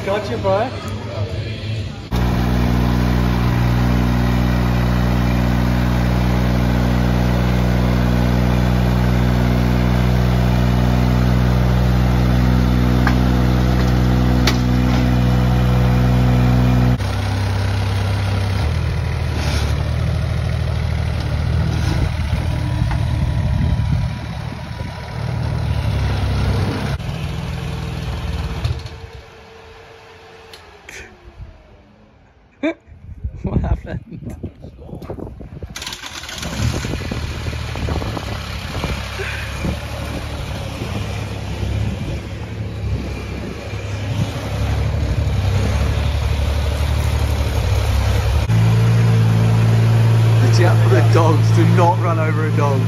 Gotcha, bro. What happened? Watch for the dogs. Do not run over a dog.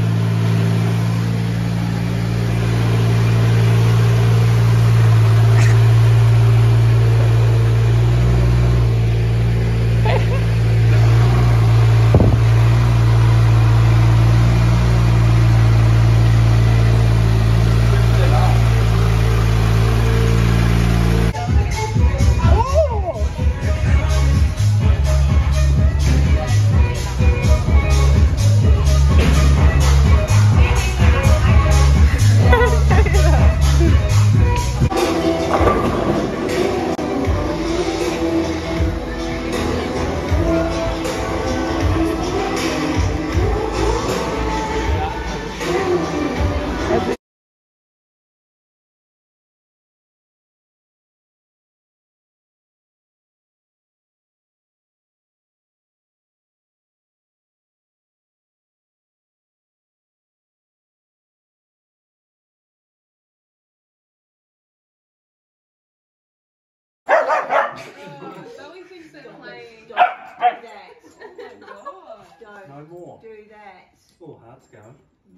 Zoe thinks they're playing. Don't do that. Oh my god. No more. Do that. Oh, heart's going.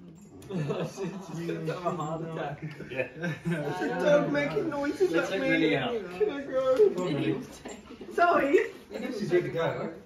You have a heart attack. Yeah. It's a dog making noises at me. Can I go? Sorry. Zoe! She's ready to go.